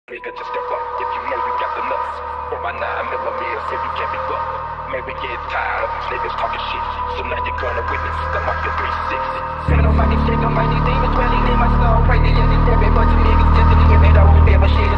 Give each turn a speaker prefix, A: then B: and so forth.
A: Nigga, just step up if you know you got the nuts. For my 9mm, if you can't be bucked. Man, we get tired of these niggas talking shit. So now you're gonna witness the Mafia 360. Seven on my shit, on my demons dwelling in my soul. Pray the end is heaven, but you niggas just in the end, I won't ever shit.